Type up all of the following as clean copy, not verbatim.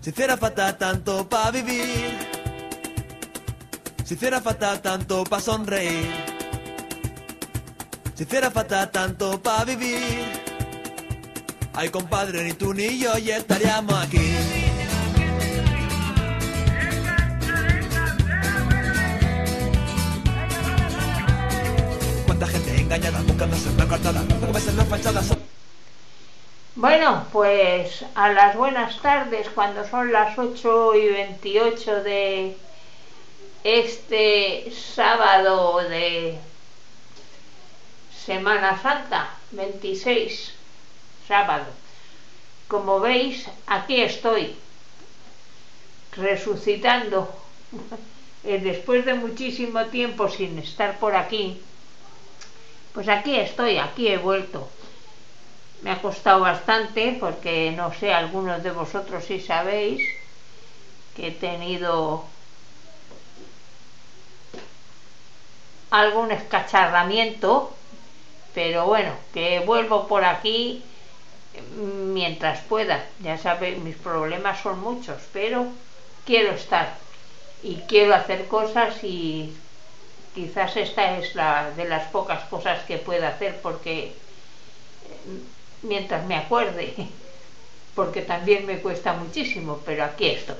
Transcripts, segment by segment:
Si hiciera falta tanto pa' vivir, si hiciera falta tanto pa' sonreír, si hiciera falta tanto pa' vivir, ay compadre, ni tú ni yo ya estaríamos aquí. Cuánta gente engañada buscando ser una cortada, como veces las fachadas. Bueno, pues a las buenas tardes, cuando son las 8:28 de este sábado de Semana Santa, 26, sábado. Como veis, aquí estoy, resucitando, después de muchísimo tiempo sin estar por aquí, pues aquí estoy, aquí he vuelto. Me ha costado bastante porque, no sé, algunos de vosotros sí sabéis que he tenido algún escacharramiento, pero bueno, que vuelvo por aquí mientras pueda. Ya sabéis, mis problemas son muchos, pero quiero estar y quiero hacer cosas y quizás esta es la de las pocas cosas que puedo hacer porque mientras me acuerde, porque también me cuesta muchísimo, pero aquí estoy.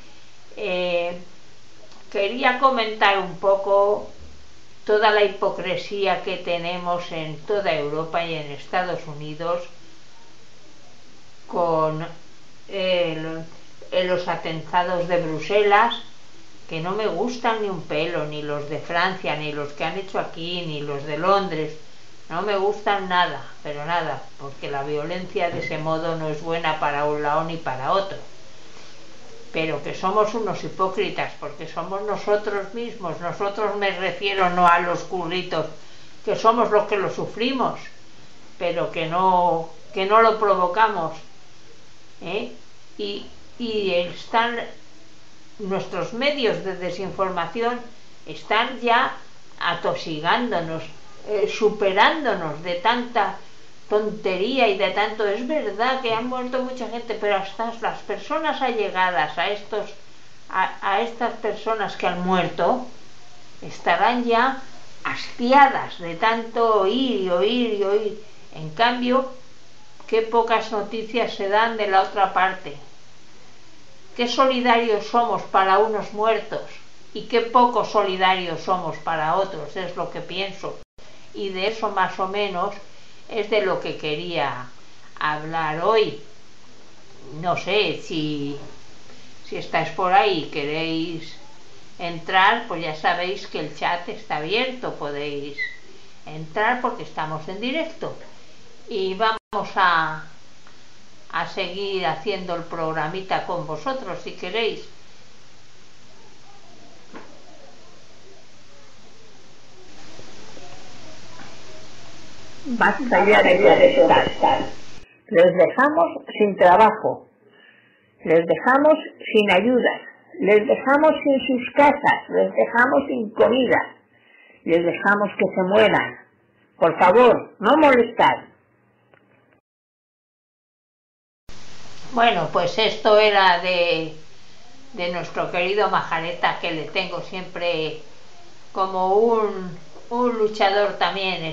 Quería comentar un poco toda la hipocresía que tenemos en toda Europa y en Estados Unidos con los atentados de Bruselas, que no me gustan ni un pelo, ni los de Francia, ni los que han hecho aquí, ni los de Londres. No me gustan nada, pero nada, porque la violencia de ese modo no es buena para un lado ni para otro. Pero que somos unos hipócritas, porque somos nosotros mismos, nosotros me refiero no a los curritos, que somos los que lo sufrimos, pero que no lo provocamos. Y están nuestros medios de desinformación, están ya atosigándonos, superándonos de tanta tontería y de tanto. Es verdad que han muerto mucha gente, pero hasta las personas allegadas a estas personas que han muerto estarán ya hastiadas de tanto oír y oír y oír. En cambio, qué pocas noticias se dan de la otra parte. Qué solidarios somos para unos muertos y qué poco solidarios somos para otros, es lo que pienso. Y de eso más o menos es de lo que quería hablar hoy. No sé si estáis por ahí y queréis entrar, pues ya sabéis que el chat está abierto, podéis entrar porque estamos en directo. Y vamos a seguir haciendo el programita con vosotros si queréis. Basta ya de protestar. Les dejamos sin trabajo, les dejamos sin ayudas, les dejamos sin sus casas, les dejamos sin comida, les dejamos que se mueran. Por favor, no molestar. Bueno, pues esto era de nuestro querido Majareta, que le tengo siempre como un luchador también.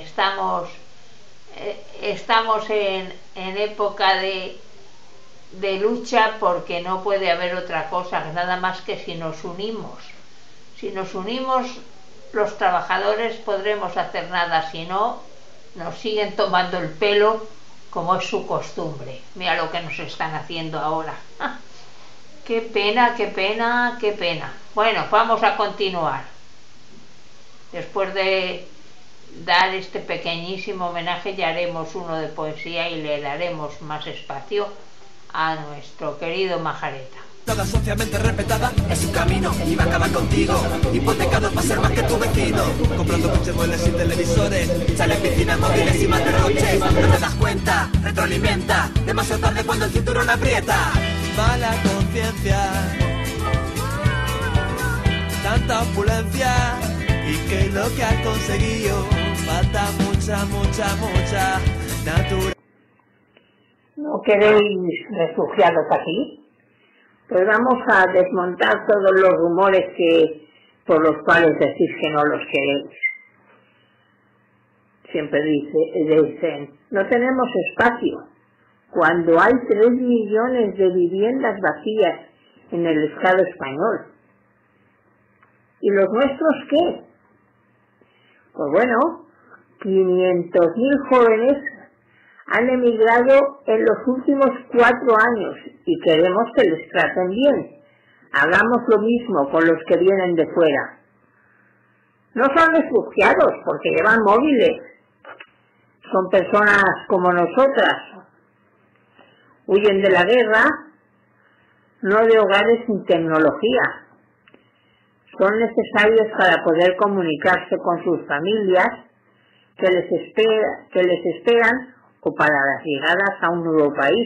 Estamos en época de lucha, porque no puede haber otra cosa, nada más que si nos unimos. Si nos unimos los trabajadores podremos hacer nada, si no nos siguen tomando el pelo como es su costumbre. Mira lo que nos están haciendo ahora. Qué pena, qué pena, qué pena. Bueno, vamos a continuar. Después de dar este pequeñísimo homenaje, ya haremos uno de poesía y le daremos más espacio a nuestro querido Majareta. Toda socialmente respetada es su camino y va a acabar contigo, hipotecado para ser más que tu vecino, comprando coches, muebles y televisores, sale piscinas, móviles y más derroches. No te das cuenta, retroalimenta, demasiado tarde cuando el cinturón aprieta. Mala conciencia, tanta opulencia, y que lo que has conseguido falta mucha naturaleza. ¿No queréis refugiados aquí? Pues vamos a desmontar todos los rumores por los cuales decís que no los queréis. Siempre dicen, no tenemos espacio, cuando hay 3 millones de viviendas vacías en el Estado español. ¿Y los nuestros qué? Pues bueno, 500.000 jóvenes han emigrado en los últimos 4 años y queremos que les traten bien. Hagamos lo mismo con los que vienen de fuera. No son refugiados porque llevan móviles. Son personas como nosotras. Huyen de la guerra, no de hogares sin tecnología. Son necesarios para poder comunicarse con sus familias que les esperan o para las llegadas a un nuevo país.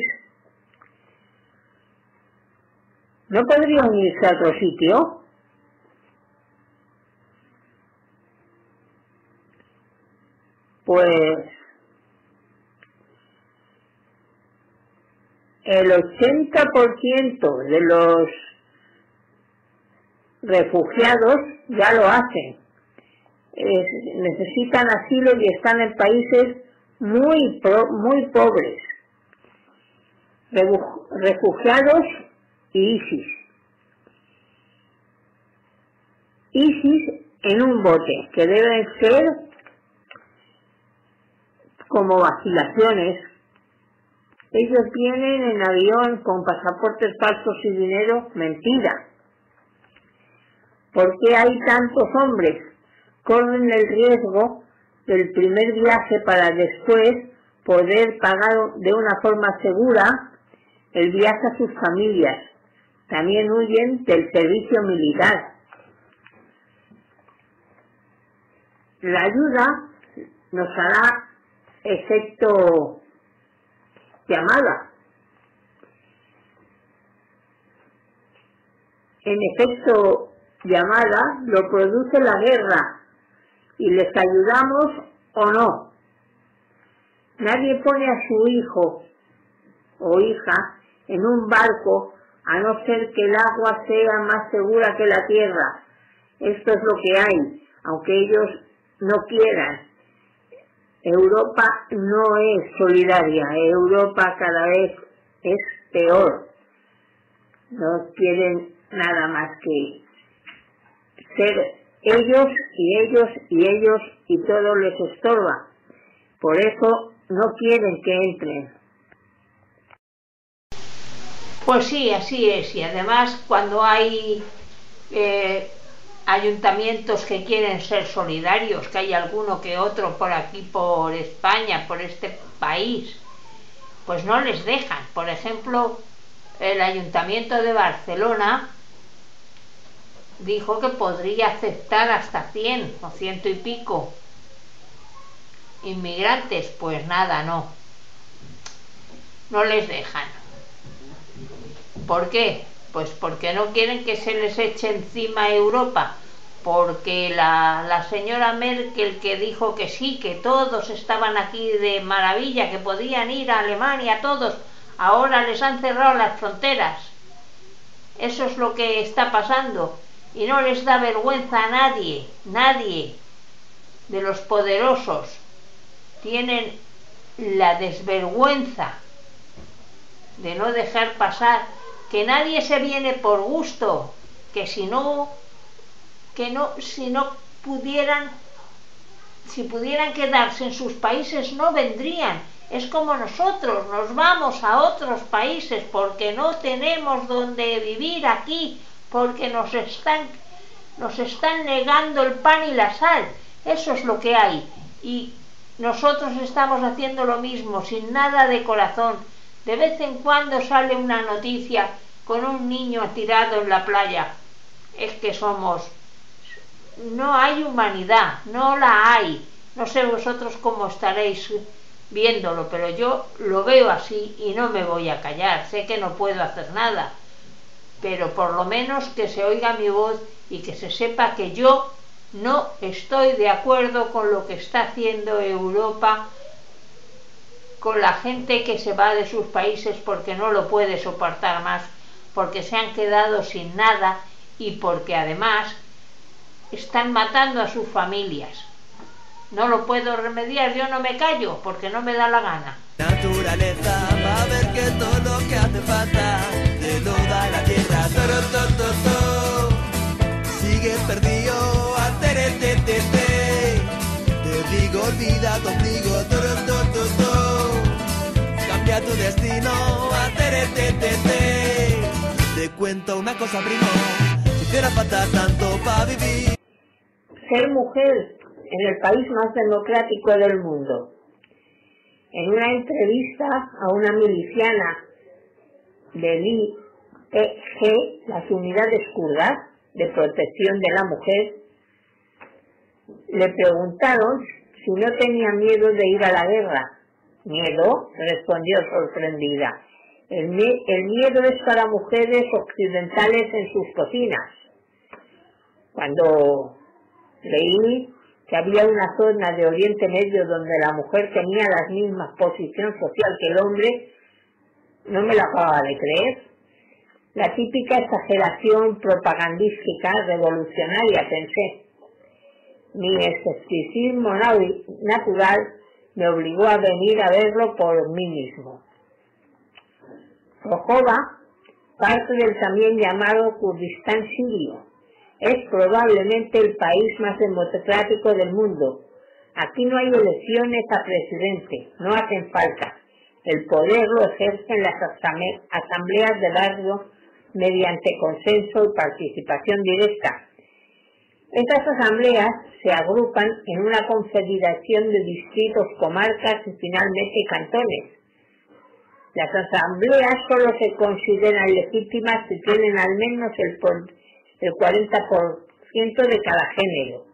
¿No podrían irse a otro sitio? Pues el 80% de los refugiados ya lo hacen. Necesitan asilo y están en países muy pobres. Refugiados y ISIS. ISIS en un bote, que deben ser como vacilaciones. Ellos vienen en avión con pasaportes falsos y dinero, mentira. ¿Por qué hay tantos hombres? Corren el riesgo del primer viaje para después poder pagar de una forma segura el viaje a sus familias. También huyen del servicio militar. La ayuda nos hará efecto llamada. En efecto llamada lo produce la guerra y les ayudamos o no. Nadie pone a su hijo o hija en un barco a no ser que el agua sea más segura que la tierra. Esto es lo que hay, aunque ellos no quieran. Europa no es solidaria, Europa cada vez es peor. No quieren nada más que ser ellos y ellos y ellos y todo les estorba. Por eso no quieren que entren. Pues sí, así es. Y además cuando hay ayuntamientos que quieren ser solidarios, que hay alguno que otro por aquí, por España, por este país, pues no les dejan. Por ejemplo, el Ayuntamiento de Barcelona dijo que podría aceptar hasta 100 o 100 y pico inmigrantes. Pues nada, no les dejan. ¿Por qué? Pues porque no quieren que se les eche encima a Europa, porque la señora Merkel, que dijo que sí, que todos estaban aquí de maravilla, que podían ir a Alemania todos, ahora les han cerrado las fronteras. Eso es lo que está pasando y no les da vergüenza a nadie de los poderosos. Tienen la desvergüenza de no dejar pasar, que nadie se viene por gusto, que si pudieran quedarse en sus países no vendrían. Es como nosotros, nos vamos a otros países porque no tenemos donde vivir aquí, porque nos están negando el pan y la sal. Eso es lo que hay. Y nosotros estamos haciendo lo mismo, sin nada de corazón. De vez en cuando sale una noticia con un niño tirado en la playa. Es que no hay humanidad, no la hay. No sé vosotros cómo estaréis viéndolo, pero yo lo veo así y no me voy a callar. Sé que no puedo hacer nada, pero por lo menos que se oiga mi voz y que se sepa que yo no estoy de acuerdo con lo que está haciendo Europa con la gente que se va de sus países porque no lo puede soportar más, porque se han quedado sin nada y porque además están matando a sus familias. No lo puedo remediar, yo no me callo porque no me da la gana. Naturaleza va a ver que todo lo que hace falta te lo da la tierra. Sigue perdido, te digo, olvida tu ombligo. Cambia tu destino, te cuento una cosa, primo, si hiciera falta tanto para vivir. Ser mujer en el país más democrático del mundo. En una entrevista a una miliciana del IEG, las unidades kurdas de protección de la mujer, le preguntaron si no tenía miedo de ir a la guerra. ¿Miedo?, respondió sorprendida. El miedo es para mujeres occidentales en sus cocinas. Cuando leí que había una zona de Oriente Medio donde la mujer tenía la misma posición social que el hombre, no me la acababa de creer. La típica exageración propagandística revolucionaria, pensé. Mi escepticismo natural me obligó a venir a verlo por mí mismo. Rojava, parte del también llamado Kurdistán sirio, es probablemente el país más democrático del mundo. Aquí no hay elecciones a presidente, no hacen falta. El poder lo ejercen las asambleas de barrio mediante consenso y participación directa. Estas asambleas se agrupan en una confederación de distritos, comarcas y finalmente cantones. Las asambleas solo se consideran legítimas si tienen al menos el 40% de cada género.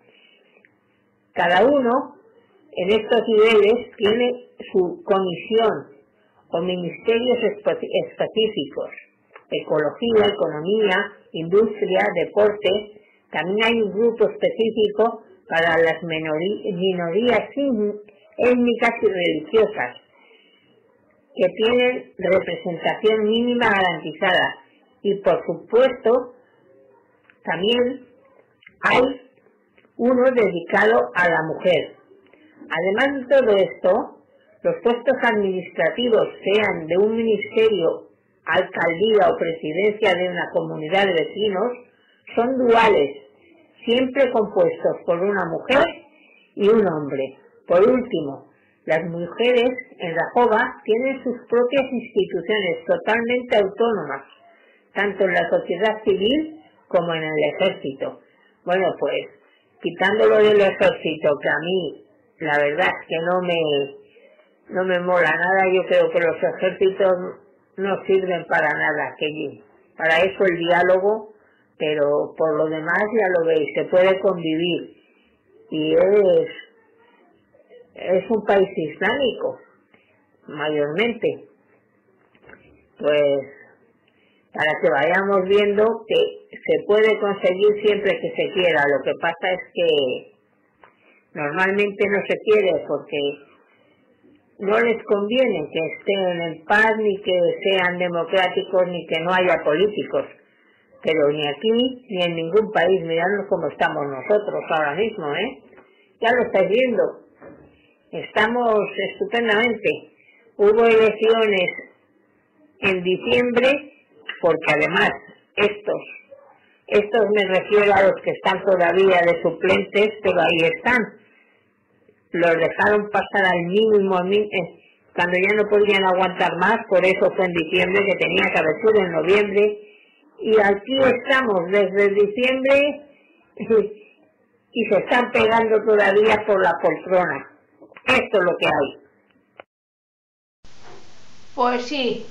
Cada uno en estos niveles tiene su comisión o ministerios específicos: ecología, economía, industria, deporte. También hay un grupo específico para las minorías étnicas y religiosas, que tienen representación mínima garantizada. Y por supuesto, también hay uno dedicado a la mujer. Además de todo esto, los puestos administrativos, sean de un ministerio, alcaldía o presidencia de una comunidad de vecinos, son duales, siempre compuestos por una mujer y un hombre. Por último, las mujeres en Rojava tienen sus propias instituciones totalmente autónomas, tanto en la sociedad civil como en el ejército. Bueno, pues, quitándolo del ejército, que a mí la verdad es que no me mola nada, yo creo que los ejércitos no sirven para nada, que para eso el diálogo, pero por lo demás ya lo veis, se puede convivir. Y es un país islámico, mayormente. Pues para que vayamos viendo que se puede conseguir siempre que se quiera. Lo que pasa es que normalmente no se quiere porque no les conviene que estén en paz, ni que sean democráticos, ni que no haya políticos. Pero ni aquí ni en ningún país. Miradnos cómo estamos nosotros ahora mismo, ya lo estáis viendo. Estamos estupendamente. Hubo elecciones en diciembre, porque además estos me refiero a los que están todavía de suplentes, pero ahí están. Los dejaron pasar al mínimo, cuando ya no podían aguantar más, por eso fue en diciembre, que tenía que haber sido en noviembre. Y aquí estamos desde diciembre y se están pegando todavía por la poltrona. Esto es lo que hay. Pues sí,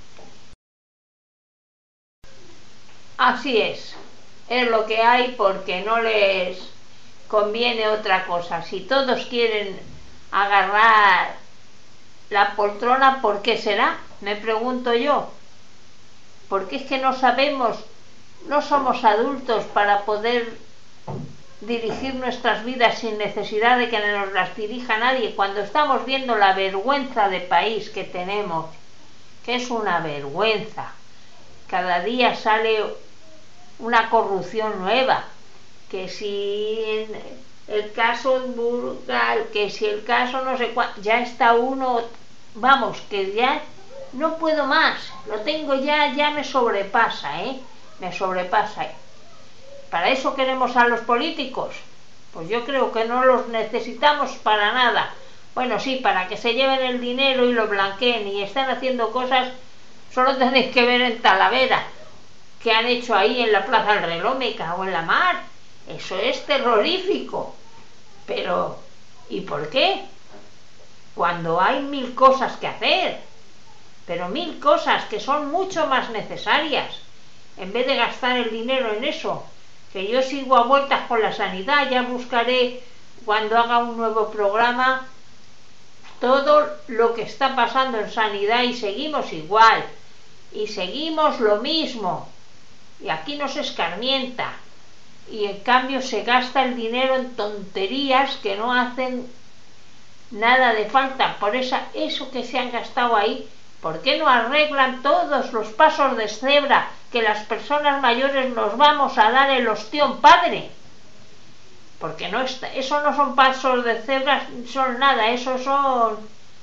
así es lo que hay, porque no les conviene otra cosa. Si todos quieren agarrar la poltrona, ¿por qué será? Me pregunto yo. Porque es que no sabemos, no somos adultos para poder dirigir nuestras vidas sin necesidad de que nos las dirija nadie, cuando estamos viendo la vergüenza de país que tenemos, que es una vergüenza, cada día sale una corrupción nueva, que si el caso Burgal, que si el caso no sé cuánto, ya está uno, vamos, que ya no puedo más, lo tengo ya me sobrepasa, me sobrepasa. ¿Para eso queremos a los políticos? Pues yo creo que no los necesitamos para nada. Bueno, sí, para que se lleven el dinero y lo blanqueen y están haciendo cosas. Solo tenéis que ver en Talavera que han hecho ahí en la Plaza del Reloj, me cago en la mar. Eso es terrorífico. Pero, ¿y por qué? Cuando hay 1000 cosas que hacer, pero 1000 cosas que son mucho más necesarias, en vez de gastar el dinero en eso, que yo sigo a vueltas con la sanidad, ya buscaré cuando haga un nuevo programa todo lo que está pasando en sanidad y seguimos igual, y seguimos lo mismo, y aquí no se escarmienta, y en cambio se gasta el dinero en tonterías que no hacen nada de falta. Por eso que se han gastado ahí, ¿por qué no arreglan todos los pasos de cebra que las personas mayores nos vamos a dar el ostión padre? Porque no está, eso no son pasos de cebra, son nada, esos son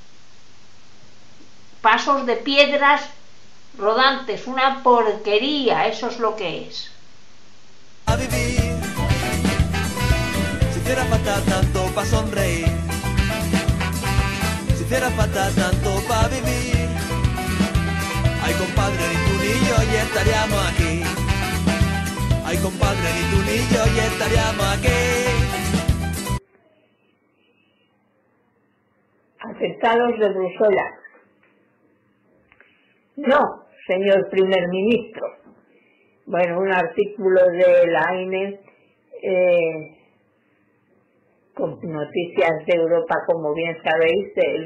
pasos de piedras rodantes, una porquería, eso es lo que es. A vivir, si hiciera falta tanto pa' sonreír, si hiciera falta tanto pa' vivir, ay compadre, ni tú ni yo ya estaríamos aquí. Ay compadre, ni tú ni yo ya estaríamos aquí. Afectados de Bruselas. No, señor primer ministro. Bueno, un artículo de la AINE con noticias de Europa, como bien sabéis, del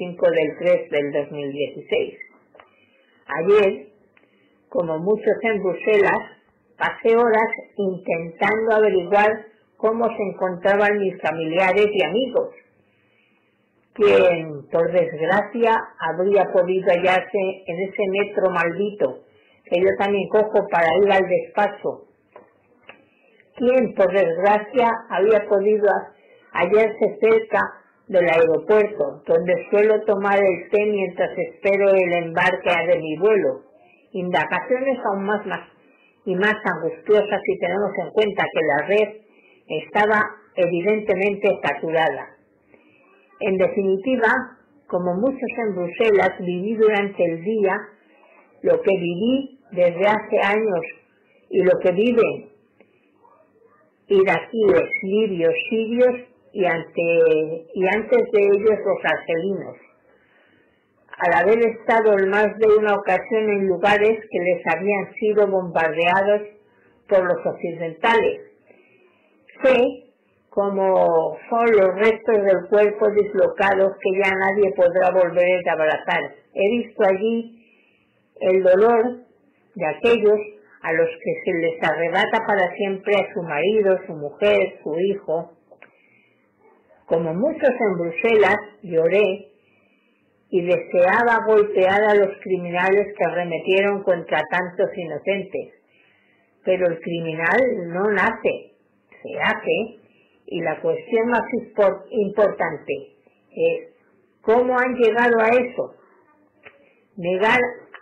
25/3/2016. Ayer, como muchos en Bruselas, pasé horas intentando averiguar cómo se encontraban mis familiares y amigos, quien, por desgracia, habría podido hallarse en ese metro maldito que yo también cojo para ir al despacho. Quien, por desgracia, había podido hallarse cerca del aeropuerto, donde suelo tomar el té mientras espero el embarque de mi vuelo. Indagaciones aún más angustiosas si tenemos en cuenta que la red estaba evidentemente saturada. En definitiva, como muchos en Bruselas, viví durante el día lo que viví desde hace años y lo que viven iraquíes, libios, sirios y antes de ellos los argelinos, al haber estado en más de una ocasión en lugares que les habían sido bombardeados por los occidentales. Sé cómo son los restos del cuerpo dislocados que ya nadie podrá volver a abrazar. He visto allí el dolor de aquellos a los que se les arrebata para siempre a su marido, su mujer, su hijo. Como muchos en Bruselas, lloré y deseaba golpear a los criminales que arremetieron contra tantos inocentes. Pero el criminal no nace, se hace, y la cuestión más importante es cómo han llegado a eso. Negar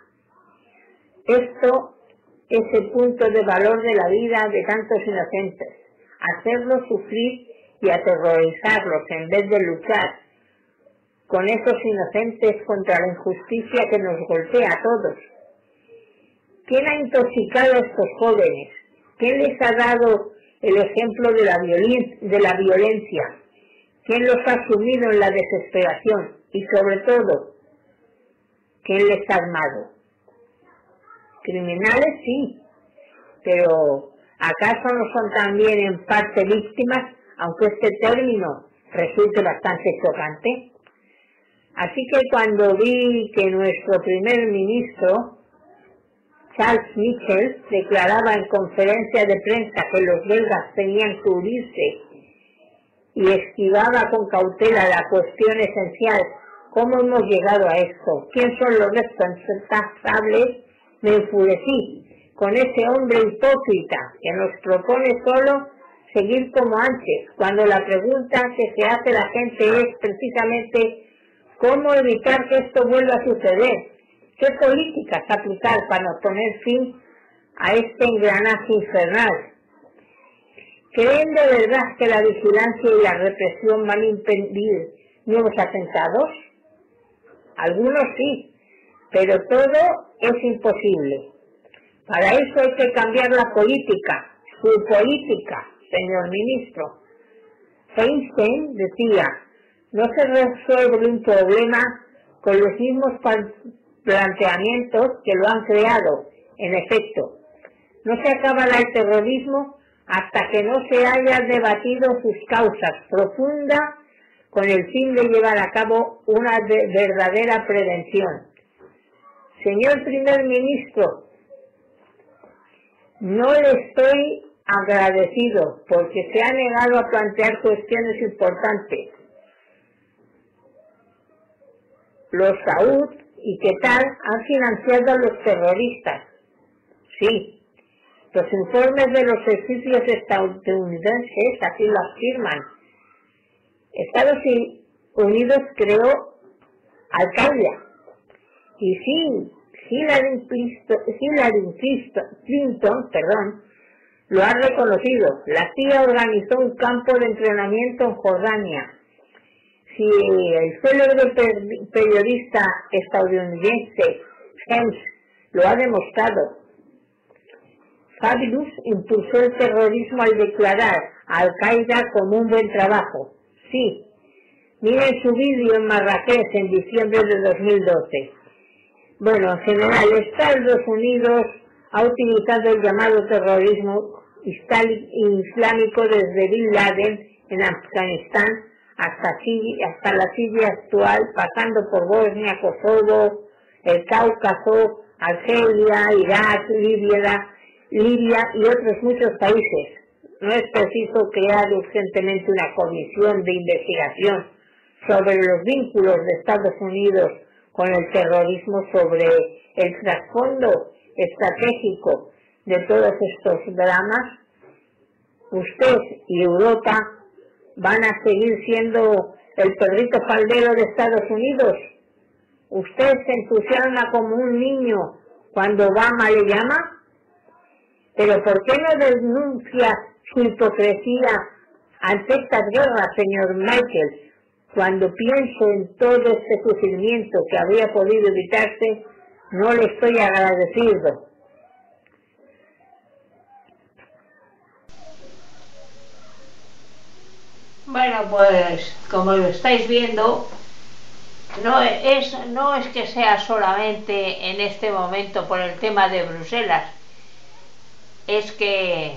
ese punto de valor de la vida de tantos inocentes, hacerlos sufrir y aterrorizarlos en vez de luchar con esos inocentes contra la injusticia que nos golpea a todos. ¿Quién ha intoxicado a estos jóvenes? ¿Quién les ha dado el ejemplo de la violencia? ¿Quién los ha sumido en la desesperación? Y sobre todo, ¿quién les ha armado? Criminales sí, pero ¿acaso no son también en parte víctimas, aunque este término resulte bastante chocante? Así que cuando vi que nuestro primer ministro, Charles Michel, declaraba en conferencia de prensa que los belgas tenían que unirse y esquivaba con cautela la cuestión esencial, ¿cómo hemos llegado a esto? ¿Quién son los responsables? Me enfurecí con ese hombre hipócrita que nos propone solo seguir como antes, cuando la pregunta que se hace la gente es precisamente cómo evitar que esto vuelva a suceder, qué políticas aplicar para poner fin a este engranaje infernal. ¿Creen de verdad que la vigilancia y la represión van a impedir nuevos atentados? Algunos sí, pero todo es imposible. Para eso hay que cambiar la política, su política, señor ministro. Einstein decía, no se resuelve un problema con los mismos planteamientos que lo han creado. En efecto, no se acabará el terrorismo hasta que no se haya debatido sus causas profundas con el fin de llevar a cabo una verdadera prevención. Señor primer ministro, no le estoy agradecido porque se ha negado a plantear cuestiones importantes. Los Saud y qué tal han financiado a los terroristas. Sí, los informes de los servicios estadounidenses así lo afirman. Estados Unidos creó Al-Qaeda y Hillary Clinton, lo ha reconocido. La CIA organizó un campo de entrenamiento en Jordania. Si el célebre periodista estadounidense James lo ha demostrado. Fabius impulsó el terrorismo al declarar a Al-Qaeda como un buen trabajo. Sí, miren su vídeo en Marrakech en diciembre de 2012. Bueno, en general, Estados Unidos ha utilizado el llamado terrorismo islámico desde Bin Laden en Afganistán hasta la Siria actual, pasando por Bosnia, Kosovo, el Cáucaso, Argelia, Irak, Libia y otros muchos países. No es preciso crear urgentemente una comisión de investigación sobre los vínculos de Estados Unidos con el terrorismo, sobre el trasfondo estratégico de todos estos dramas. Usted y Europa van a seguir siendo el perrito faldero de Estados Unidos. Usted se entusiasma como un niño cuando Obama le llama. Pero ¿por qué no denuncia su hipocresía ante estas guerras, señor Michael? Cuando pienso en todo este sufrimiento que habría podido evitarse, no le estoy agradecido. Bueno, pues como lo estáis viendo, no es que sea solamente en este momento por el tema de Bruselas, es que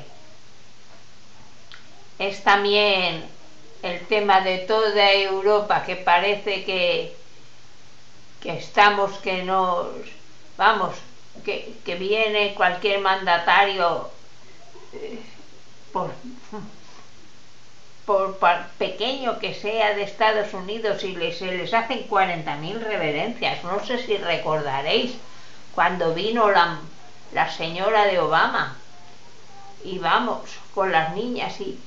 es también el tema de toda Europa, que parece que estamos, que nos vamos, que viene cualquier mandatario por pequeño que sea de Estados Unidos y se les hacen 40.000 reverencias. No sé si recordaréis cuando vino la señora de Obama y vamos con las niñas y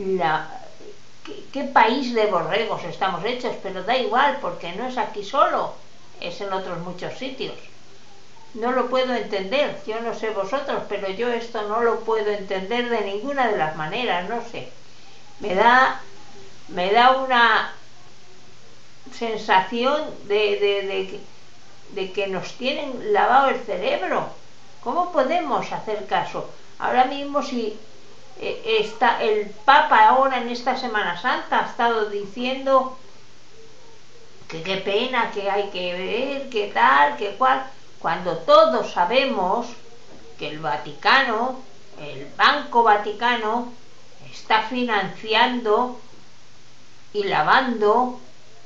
¿qué país de borregos estamos hechos? Pero da igual, porque no es aquí solo, es en otros muchos sitios. No lo puedo entender, yo no sé vosotros, pero yo esto no lo puedo entender de ninguna de las maneras, no sé. Me da una sensación de que nos tienen lavado el cerebro. ¿Cómo podemos hacer caso? Ahora mismo si está el Papa ahora en esta Semana Santa ha estado diciendo que qué pena, que hay que ver, que tal, que cual, cuando todos sabemos que el Vaticano, el Banco Vaticano, está financiando y lavando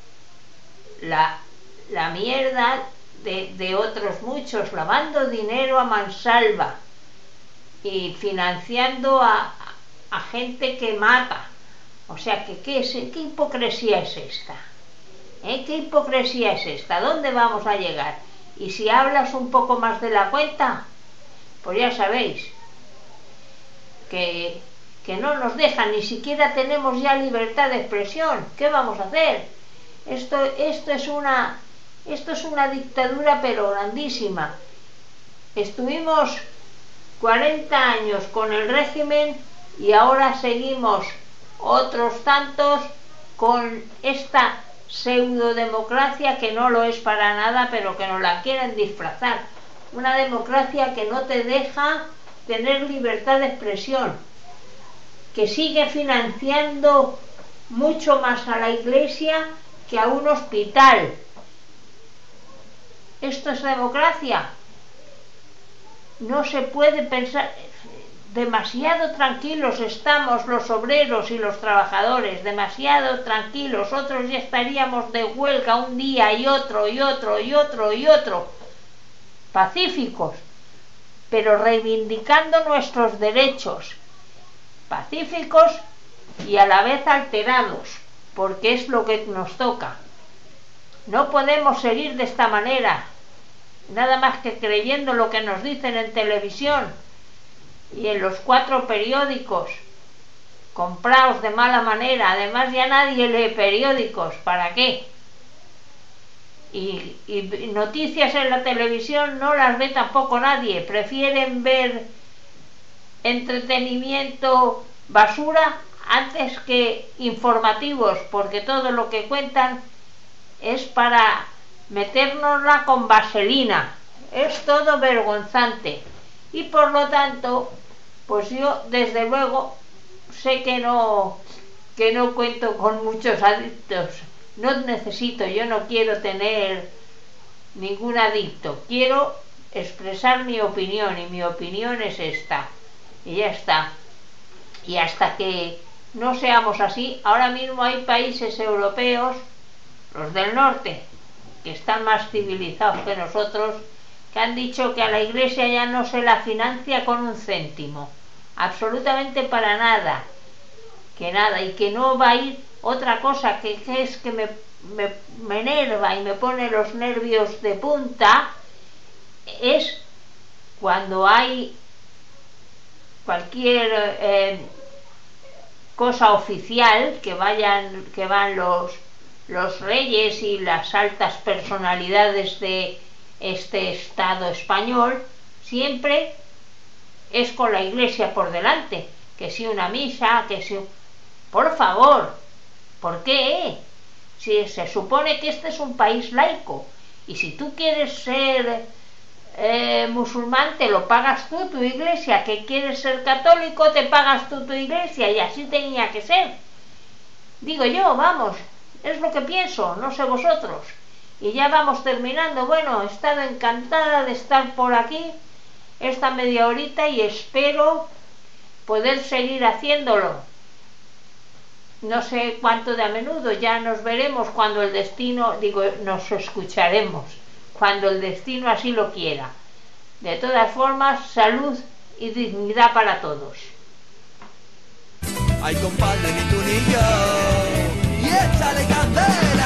la mierda de otros muchos, lavando dinero a mansalva y financiando a gente que mata. O sea, ¿qué hipocresía es esta? ¿Qué hipocresía es esta? ¿Dónde vamos a llegar? Y si hablas un poco más de la cuenta, pues ya sabéis que no nos dejan, ni siquiera tenemos ya libertad de expresión. ¿Qué vamos a hacer? Esto es una dictadura, pero grandísima. Estuvimos 40 años con el régimen y ahora seguimos otros tantos con esta pseudodemocracia que no lo es para nada, pero que nos la quieren disfrazar. Una democracia que no te deja tener libertad de expresión, que sigue financiando mucho más a la Iglesia que a un hospital. ¿Esto es democracia? No se puede pensar. Demasiado tranquilos estamos los obreros y los trabajadores, demasiado tranquilos. Otros ya estaríamos de huelga un día y otro y otro y otro y otro, pacíficos, pero reivindicando nuestros derechos, pacíficos y a la vez alterados, porque es lo que nos toca. No podemos seguir de esta manera, nada más que creyendo lo que nos dicen en televisión y en los 4 periódicos comprados de mala manera. Además ya nadie lee periódicos, ¿para qué? Y noticias en la televisión no las ve tampoco nadie, prefieren ver entretenimiento basura antes que informativos, porque todo lo que cuentan es para metérnosla con vaselina. Es todo vergonzante. Y por lo tanto, pues yo desde luego sé que no cuento con muchos adictos. No necesito, yo no quiero tener ningún adicto. Quiero expresar mi opinión y mi opinión es esta. Y ya está. Y hasta que no seamos así, ahora mismo hay países europeos, los del norte, que están más civilizados que nosotros, que han dicho que a la Iglesia ya no se la financia con un céntimo, absolutamente para nada, y que no va a ir. Otra cosa que es que me enerva y me pone los nervios de punta es cuando hay cualquier cosa oficial, que van los reyes y las altas personalidades de este Estado español, siempre es con la Iglesia por delante, que si una misa, que si... Por favor, ¿por qué? Si se supone que este es un país laico, y si tú quieres ser musulmán, te lo pagas tú, tu iglesia. Que quieres ser católico, te pagas tú, tu iglesia, y así tenía que ser. Digo yo, vamos, es lo que pienso, no sé vosotros. Y ya vamos terminando. Bueno, he estado encantada de estar por aquí esta media horita y espero poder seguir haciéndolo. No sé cuánto de a menudo, ya nos veremos cuando el destino, nos escucharemos cuando el destino así lo quiera. De todas formas, salud y dignidad para todos. Ay, compadre, ni tú ni yo, y échale candela.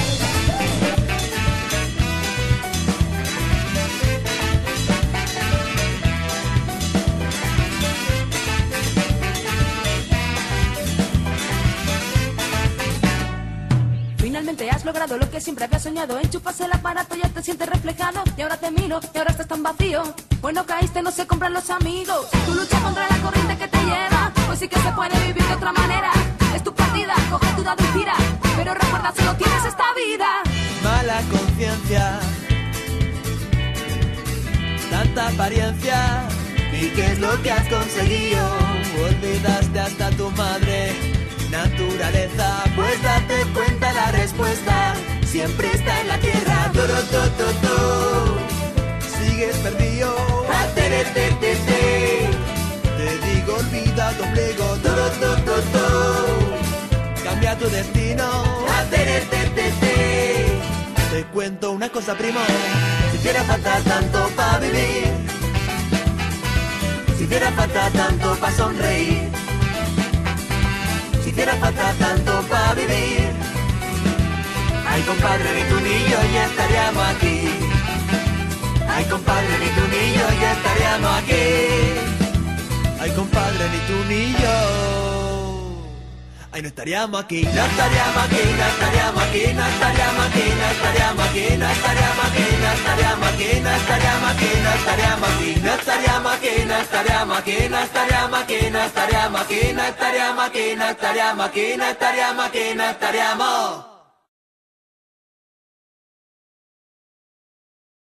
Finalmente has logrado lo que siempre había soñado. Enchufas el aparato, ya te sientes reflejado. Y ahora te miro, y ahora estás tan vacío. Bueno, caíste, no se compran los amigos. Tu lucha contra la corriente que te lleva. Pues sí que se puede vivir de otra manera. Es tu partida, coge tu dado y tira. Pero recuerda, solo tienes esta vida. Mala conciencia, tanta apariencia. ¿Y qué es lo que has conseguido? Olvidaste hasta tu madre. Naturaleza, pues date cuenta, la respuesta siempre está en la tierra. Sigues perdido. Te digo, olvida tu ombligo. Cambia tu destino. Te cuento una cosa, primo. Si hiciera falta tanto para vivir, si hiciera falta tanto para sonreír, si hiciera falta tanto para vivir, ay, compadre, ni tú ni yo ya estaríamos aquí. Ay, compadre, ni tú ni yo ya estaríamos aquí. Ay, compadre, ni tú ni yo. Ay, no estaríamos aquí, no estaríamos aquí, no estaríamos aquí, no estaríamos aquí, no estaríamos aquí, no estaríamos aquí, no estaríamos aquí, no estaríamos aquí, no estaríamos aquí, no estaríamos aquí, no estaríamos aquí, no estaríamos aquí, no estaríamos aquí, no estaríamos aquí, no estaríamos aquí, no estaríamos aquí, no estaríamos.